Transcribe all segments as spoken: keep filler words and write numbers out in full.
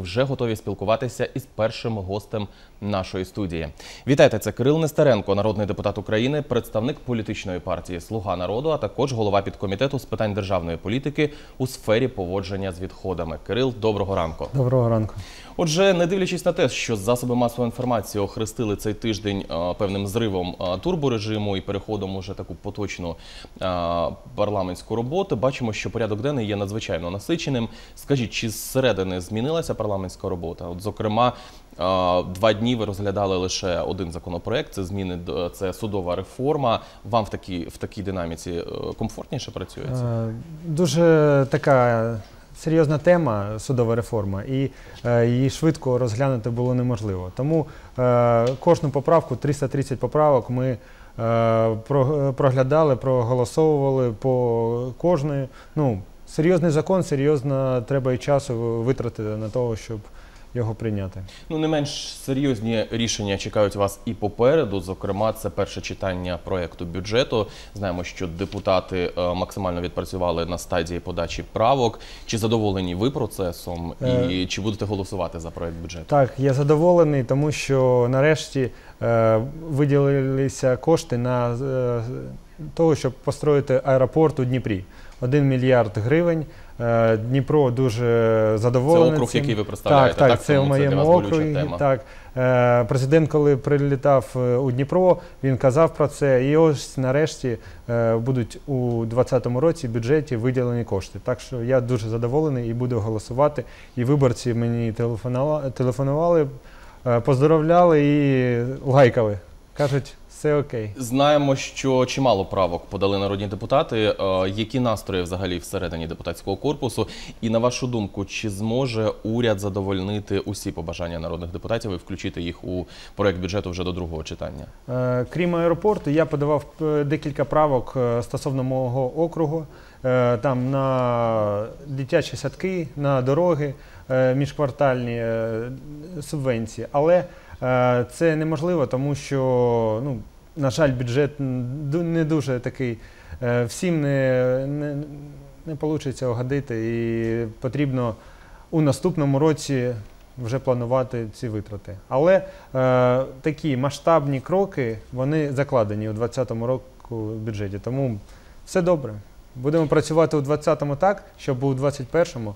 вже готові спілкуватися із першим гостем нашої студії. Вітайте, це Кирил Нестеренко, народний депутат України, представник політичної партії «Слуга народу», а також голова підкомітету з питань державної політики у сфері поводження з відходами. Кирил, доброго ранку. Доброго ранку. Отже, не дивлячись на те, що засоби масової інформації охрестили цей тиждень а, певним зривом а, турборежиму і переходом уже таку поточну а, парламентську роботу, бачимо, що порядок денний є надзвичайно насиченим. Скажіть, чи зсередини змінилася парламентська робота? От, зокрема, а, два дні ви розглядали лише один законопроект, це зміни, це судова реформа. Вам в такій, в такій динаміці комфортніше працюється? Дуже така серйозна тема – судова реформа, і е, її швидко розглянути було неможливо. Тому е, кожну поправку, триста тридцять поправок, ми е, про, проглядали, проголосовували по кожної. Ну, серйозний закон, серйозно треба і часу витратити на того, щоб його прийняти. Ну, не менш серйозні рішення чекають вас і попереду. Зокрема, це перше читання проєкту бюджету. Знаємо, що депутати е, максимально відпрацювали на стадії подачі правок. Чи задоволені ви процесом і е... чи будете голосувати за проєкт бюджету? Так, я задоволений, тому що нарешті е, виділилися кошти на е, того, щоб построїти аеропорт у Дніпрі. Один мільярд гривень. Дніпро дуже задоволений. Це округ, цим. який ви представляєте, так? Так, так, це в моєму округі. Так. Президент, коли прилітав у Дніпро, він казав про це. І ось нарешті будуть у двадцятому році в бюджеті виділені кошти. Так що я дуже задоволений і буду голосувати. І виборці мені телефонували, поздоровляли і лайкали. Кажуть, все окей. Знаємо, що чимало правок подали народні депутати. Які настрої взагалі всередині депутатського корпусу? І на вашу думку, чи зможе уряд задовольнити усі побажання народних депутатів і включити їх у проєкт бюджету вже до другого читання? Крім аеропорту, я подавав декілька правок стосовно мого округу. Там на дитячі садки, на дороги, міжквартальні субвенції. Але це неможливо, тому що, ну, на жаль, бюджет не дуже такий, всім не, не, не вийде угодити, і потрібно у наступному році вже планувати ці витрати. Але е, такі масштабні кроки, вони закладені у двадцятому році в бюджеті, тому все добре. Будемо працювати у двадцятому так, щоб у двадцять першому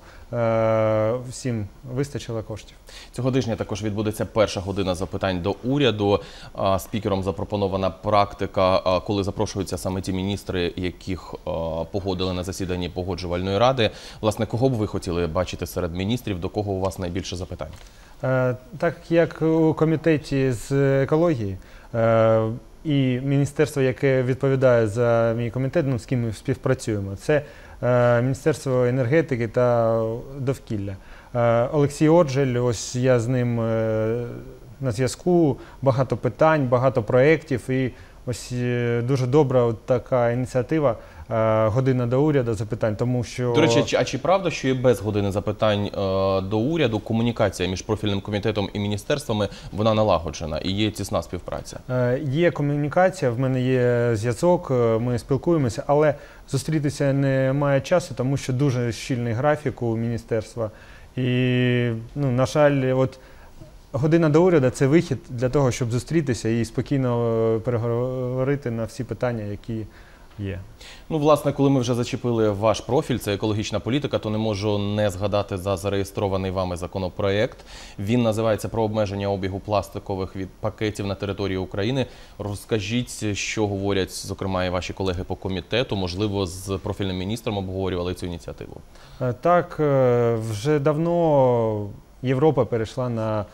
е, всім вистачило коштів. Цього тижня також відбудеться перша година запитань до уряду. Спікером запропонована практика, коли запрошуються саме ті міністри, яких погодили на засіданні Погоджувальної ради. Власне, кого б ви хотіли бачити серед міністрів, до кого у вас найбільше запитань? Е, так як у комітеті з екології, е, і міністерство, яке відповідає за мій комітет, ну, з ким ми співпрацюємо, це е, Міністерство енергетики та довкілля. Е, Олексій Оджель, ось я з ним е, на зв'язку, багато питань, багато проєктів, і ось е, дуже добра от така ініціатива е, «Година до уряду» запитань, тому що… До речі, а чи правда, що і без «Години запитань» е, до уряду комунікація між профільним комітетом і міністерствами, вона налагоджена і є тісна співпраця? Е, є комунікація, в мене є зв'язок, ми спілкуємося, але зустрітися немає часу, тому що дуже щільний графік у міністерства. І, ну, на жаль, от «Година до уряду» – це вихід для того, щоб зустрітися і спокійно переговорити на всі питання, які є. Ну, власне, коли ми вже зачепили ваш профіль, це екологічна політика, то не можу не згадати за зареєстрований вами законопроєкт. Він називається «Про обмеження обігу пластикових від пакетів на території України». Розкажіть, що говорять, зокрема, і ваші колеги по комітету, можливо, з профільним міністром обговорювали цю ініціативу? Так, вже давно Європа перейшла на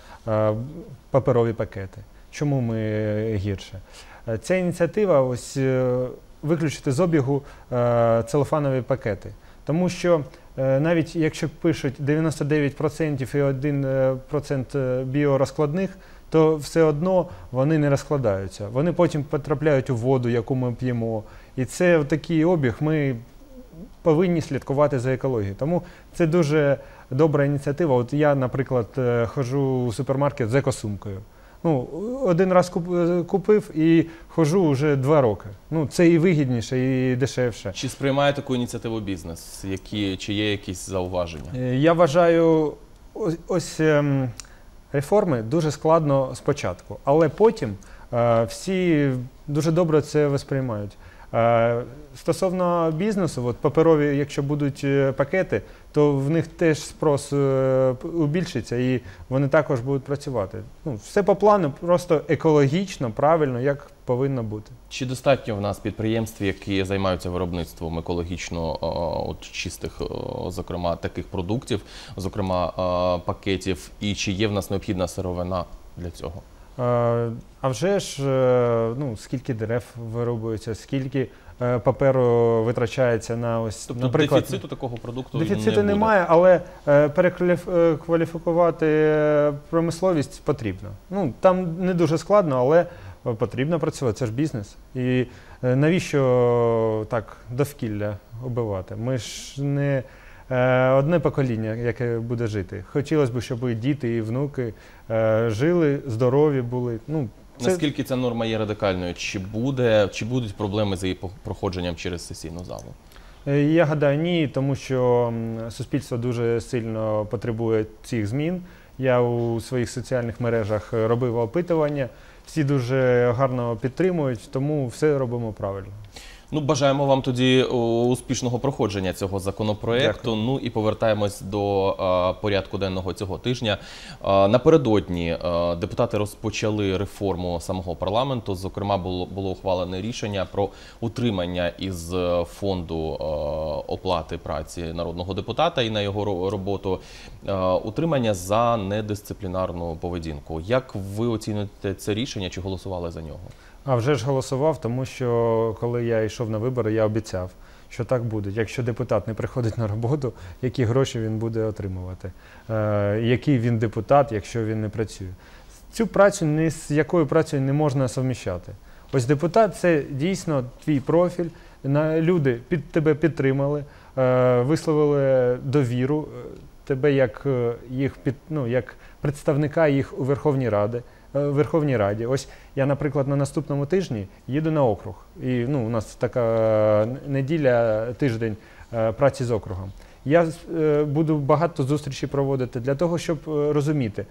паперові пакети. Чому ми гірше? Ця ініціатива ось виключити з обігу е, целофанові пакети. Тому що е, навіть якщо пишуть дев'яносто дев'ять відсотків і один відсоток біорозкладних, то все одно вони не розкладаються. Вони потім потрапляють у воду, яку ми п'ємо. І це такий обіг, ми повинні слідкувати за екологією. Тому це дуже добра ініціатива. От я, наприклад, ходжу у супермаркет з екосумкою. Ну, один раз купив і ходжу вже два роки. Ну, це і вигідніше, і дешевше. Чи сприймає таку ініціативу бізнес? Які, чи є якісь зауваження? Я вважаю, ось, ось ем, реформи дуже складно спочатку, але потім е, всі дуже добре це восприймають. Е, Стосовно бізнесу, от паперові, якщо будуть е, пакети, то в них теж спрос е, убільшиться і вони також будуть працювати. Ну, все по плану, просто екологічно, правильно, як повинно бути. Чи достатньо в нас підприємств, які займаються виробництвом екологічно о, от, чистих, о, зокрема, таких продуктів, зокрема о, пакетів, і чи є в нас необхідна сировина для цього? Е, А вже ж, е, ну, скільки дерев вирубується, скільки е, паперу витрачається на ось, Тобто наприклад, дефіциту такого продукту дефіциту не буде? немає, але е, перекваліфікувати е, промисловість потрібно. Ну, там не дуже складно, але потрібно працювати, це ж бізнес. І е, навіщо так довкілля убивати? Ми ж не е, одне покоління, яке буде жити. Хотілося б, щоб і діти, і внуки е, жили, здорові були. Ну, це... Наскільки ця норма є радикальною? Чи, буде, чи будуть проблеми з її проходженням через сесійну залу? Е, Я гадаю, ні, тому що м, суспільство дуже сильно потребує цих змін. Я у своїх соціальних мережах робив опитування. Всі дуже гарно підтримують, тому все робимо правильно. Ну, бажаємо вам тоді о, успішного проходження цього законопроекту. Дякую. Ну і повертаємось до а, порядку денного цього тижня. А, напередодні а, депутати розпочали реформу самого парламенту. Зокрема, було, було ухвалене рішення про утримання із фонду а, оплати праці народного депутата і на його ро- роботу а, утримання за недисциплінарну поведінку. Як ви оцінюєте це рішення? Чи голосували за нього? А вже ж голосував, тому що коли я йшов на вибори, я обіцяв, що так буде. Якщо депутат не приходить на роботу, які гроші він буде отримувати? Е, який він депутат, якщо він не працює? Цю працю ні з якою працею не можна совміщати. Ось депутат – це дійсно твій профіль, на, люди під тебе підтримали, е, висловили довіру е, тебе як, е, їх під, ну, як представника їх у Верховній Раді. Верховній Раді. Ось я, наприклад, на наступному тижні їду на округ. І ну, у нас така неділя, тиждень е, праці з округом. Я е, буду багато зустрічей проводити для того, щоб е, розуміти,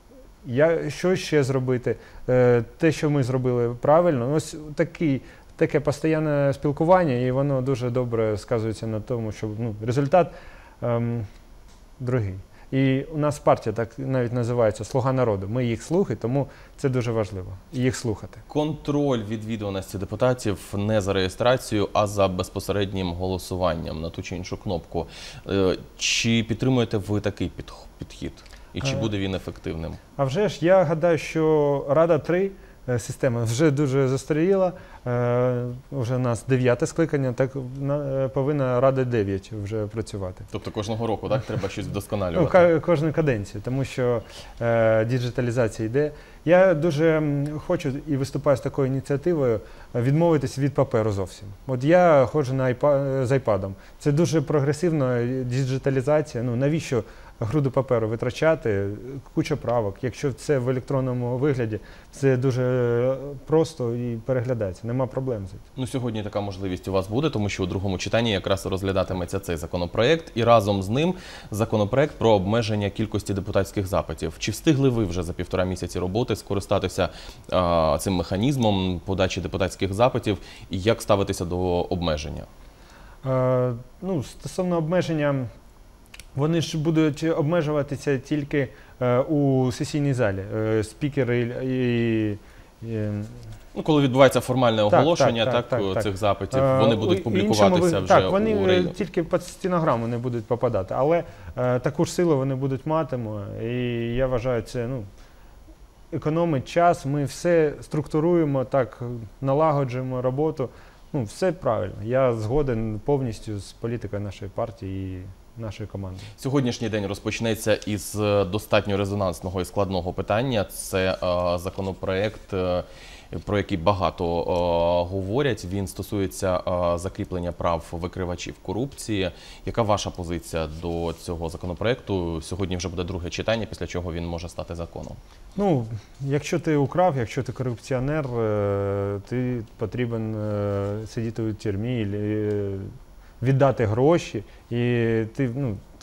я, що ще зробити, е, те, що ми зробили правильно. Ось такий, таке постійне спілкування, і воно дуже добре сказується на тому, що ну, результат е, другий. І у нас партія так навіть називається «Слуга народу». Ми їх слуги, тому це дуже важливо, їх слухати. Контроль відвідуваності депутатів не за реєстрацією, а за безпосереднім голосуванням на ту чи іншу кнопку. Е, Чи підтримуєте ви такий під- підхід? І чи буде він ефективним? А вже ж, я гадаю, що Рада три е, система вже дуже застаріла. Е, Вже у нас дев'яте скликання, так на- е, повинна Рада дев'ять вже працювати. Тобто кожного року, так, треба щось Ну, вдосконалювати? ка- кожну каденцію, тому що е, діджиталізація йде. Я дуже м, хочу і виступаю з такою ініціативою е, відмовитись від паперу зовсім. От я ходжу на iPad, з айпадом. Це дуже прогресивна діджиталізація. Ну, навіщо груду паперу витрачати, куча правок. Якщо це в електронному вигляді, це дуже просто і переглядається. Нема проблем з цим. Ну, сьогодні така можливість у вас буде, тому що у другому читанні якраз розглядатиметься цей законопроект, і разом з ним законопроект про обмеження кількості депутатських запитів. Чи встигли ви вже за півтора місяці роботи скористатися а, цим механізмом подачі депутатських запитів, і як ставитися до обмеження? Е, ну, стосовно обмеження, вони ж будуть обмежуватися тільки е, у сесійній залі. Е, спікери і, і Ну, коли відбувається формальне Так, оголошення так, так, так, так, цих так. запитів, Е, вони у будуть іншому публікуватися ви- вже Так, вони у е, реєстрі. тільки під стенограму не будуть попадати, але е, таку ж силу вони будуть матимуть. І я вважаю, це ну, економить час, ми все структуруємо, так, налагоджуємо роботу. Ну, все правильно. Я згоден повністю з політикою нашої партії і нашої команди. Сьогоднішній день розпочнеться із е, достатньо резонансного і складного питання. Це е, законопроект, е, про який багато е, говорять. Він стосується е, закріплення прав викривачів корупції. Яка ваша позиція до цього законопроекту? Сьогодні вже буде друге читання, після чого він може стати законом. Ну, якщо ти украв, якщо ти корупціонер, е, ти потрібен е, сидіти у тюрмі, і, е, віддати гроші, і ти, ну,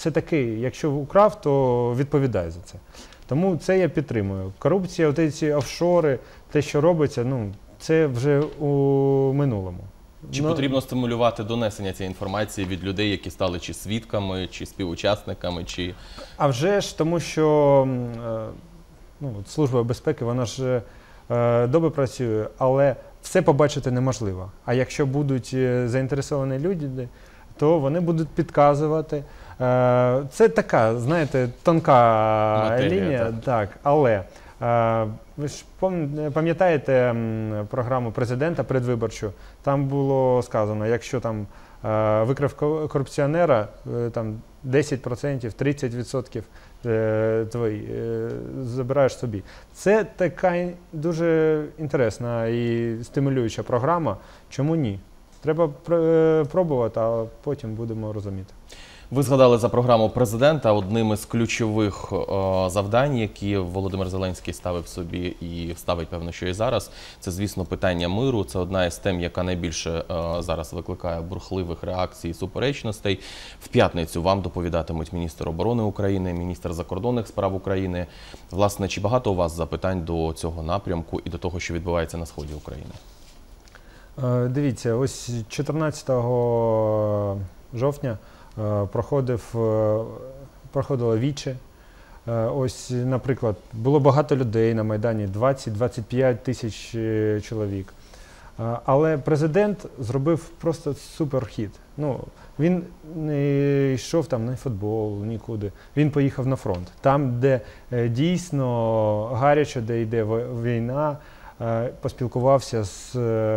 це такий, якщо украв, то відповідай за це. Тому це я підтримую. Корупція, от ці офшори, те, що робиться, ну, це вже у минулому. Чи ну, потрібно стимулювати донесення цієї інформації від людей, які стали чи свідками, чи співучасниками, чи… А вже ж, тому що ну, Служба безпеки, вона ж е, добре працює, але все побачити неможливо. А якщо будуть заінтересовані люди, то вони будуть підказувати. Це така, знаєте, тонка матерія, лінія, так. так, але ви ж пам'ятаєте програму президента передвиборчу? Там було сказано, якщо там викрив корупціонера, там десять відсотків, тридцять відсотків твої забираєш собі. Це така дуже інтересна і стимулююча програма. Чому ні? Треба пробувати, а потім будемо розуміти. Ви згадали за програму президента. Одним із ключових о, завдань, які Володимир Зеленський ставив собі і ставить, певно, що і зараз, це, звісно, питання миру. Це одна із тем, яка найбільше о, зараз викликає бурхливих реакцій і суперечностей. В п'ятницю вам доповідатимуть міністр оборони України, міністр закордонних справ України. Власне, чи багато у вас запитань до цього напрямку і до того, що відбувається на сході України? Дивіться, ось чотирнадцятого жовтня проходив, проходило віче. Ось, наприклад, було багато людей на Майдані, двадцять - двадцять п'ять тисяч чоловік. Але президент зробив просто суперхід. Ну, він не йшов там на футбол, нікуди. Він поїхав на фронт. Там, де дійсно гаряче, де йде війна, поспілкувався з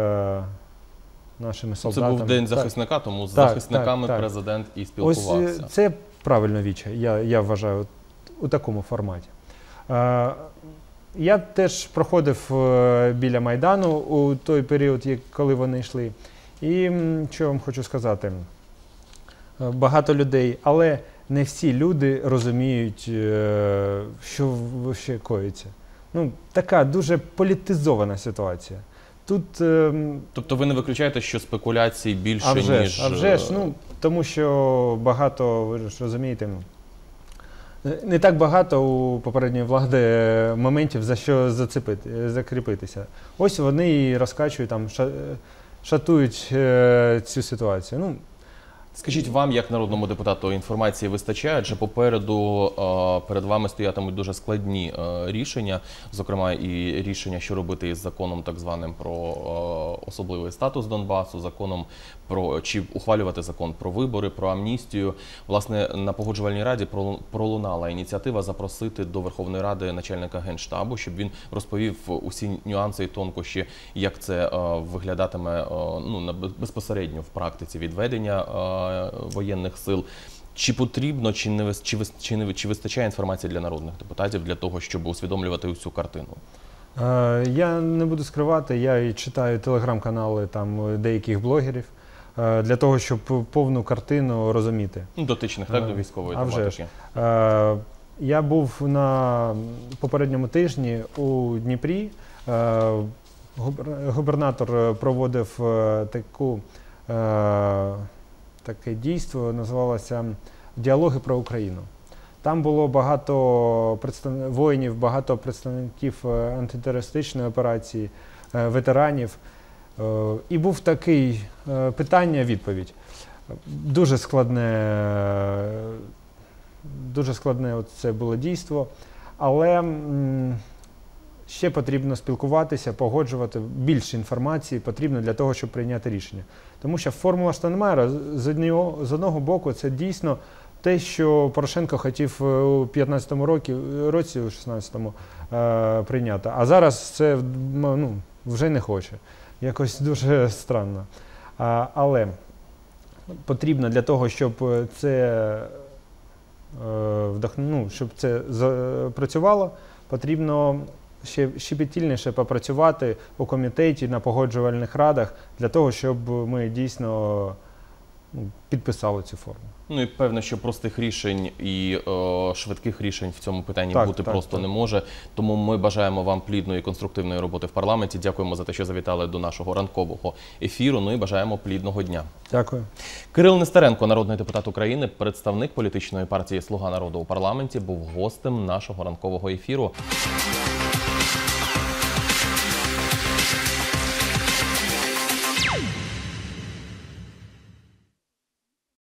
нашими солдатами. Це був День захисника, тому з так, захисниками так, так. президент і спілкувався. Ось це правильно віче, я, я вважаю, у такому форматі. Е, я теж проходив біля Майдану у той період, коли вони йшли. І що вам хочу сказати, багато людей, але не всі люди розуміють, що ще коїться. Ну, така дуже політизована ситуація. Тут, ем... Тобто ви не виключаєте, що спекуляцій більше, а вже, ніж… А вже ж, ну, тому що багато, ви ж розумієте, не так багато у попередньої влади моментів, за що зацепити, закріпитися. Ось вони і розкачують, там, шатують е, цю ситуацію. Ну, Скажіть, вам, як народному депутату, інформації вистачає? Адже попереду е, перед вами стоятимуть дуже складні е, рішення, зокрема і рішення, що робити із законом так званим про е, особливий статус Донбасу, законом про, чи ухвалювати закон про вибори, про амністію. Власне, на Погоджувальній раді пролунала ініціатива запросити до Верховної Ради начальника Генштабу, щоб він розповів усі нюанси і тонкощі, як це е, виглядатиме е, ну, безпосередньо в практиці відведення е, воєнних сил. Чи потрібно, чи не чи, чи, не, чи вистачає інформації для народних депутатів для того, щоб усвідомлювати усю картину? Е, я не буду скривати, я і читаю телеграм-канали там деяких блогерів е, для того, щоб повну картину розуміти. Дотичних, так, до військової а тематики. Е, я був на попередньому тижні у Дніпрі. Е, губернатор проводив таку е, таке дійство, називалося «Діалоги про Україну». Там було багато представ... воїнів, багато представників антитерористичної операції, ветеранів. І був такий питання-відповідь. Дуже складне, дуже складне це було дійство, але ще потрібно спілкуватися, погоджувати, більше інформації потрібно для того, щоб прийняти рішення. Тому що формула Штайнмайєра, з одного, з одного боку, це дійсно те, що Порошенко хотів у п'ятнадцятому році, році у шістнадцятому е, прийняти. А зараз це ну, вже не хоче. Якось дуже странно. А, але потрібно для того, щоб це, е, вдохну, ну, щоб це запрацювало, потрібно ще щепетільніше попрацювати у комітеті, на погоджувальних радах, для того, щоб ми дійсно ну, підписали цю форму. Ну і певно, що простих рішень і е, швидких рішень в цьому питанні так, бути так, просто так. не може. Тому ми бажаємо вам плідної і конструктивної роботи в парламенті. Дякуємо за те, що завітали до нашого ранкового ефіру. Ну і бажаємо плідного дня. Дякую. Кирил Нестеренко, народний депутат України, представник політичної партії «Слуга народу» у парламенті, був гостем нашого ранкового ефіру.